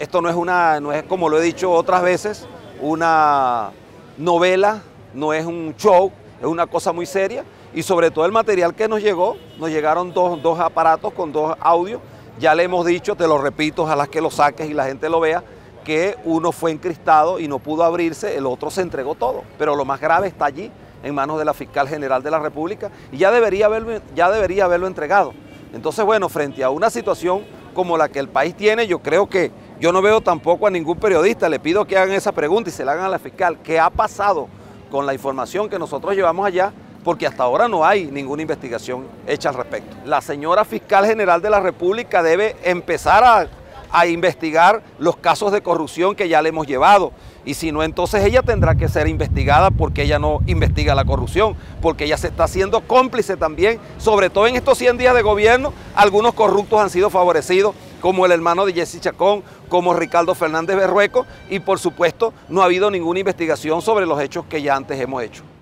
Esto no es, como lo he dicho otras veces, una novela, no es un show, es una cosa muy seria. Y sobre todo el material que nos llegó, nos llegaron dos aparatos con 2 audios. Ya le hemos dicho, te lo repito, ojalá que lo saques y la gente lo vea, que uno fue encristado y no pudo abrirse, el otro se entregó todo. Pero lo más grave está allí, en manos de la Fiscal General de la República, y ya debería haberlo entregado. Entonces, bueno, frente a una situación como la que el país tiene, yo no veo tampoco a ningún periodista, le pido que hagan esa pregunta y se la hagan a la fiscal, ¿qué ha pasado con la información que nosotros llevamos allá? Porque hasta ahora no hay ninguna investigación hecha al respecto. La señora Fiscal General de la República debe empezar a investigar los casos de corrupción que ya le hemos llevado. Y si no, entonces ella tendrá que ser investigada porque ella no investiga la corrupción, porque ella se está haciendo cómplice también, sobre todo en estos 100 días de gobierno, algunos corruptos han sido favorecidos, como el hermano de Jessy Chacón, como Ricardo Fernández Berrueco, y por supuesto no ha habido ninguna investigación sobre los hechos que ya antes hemos hecho.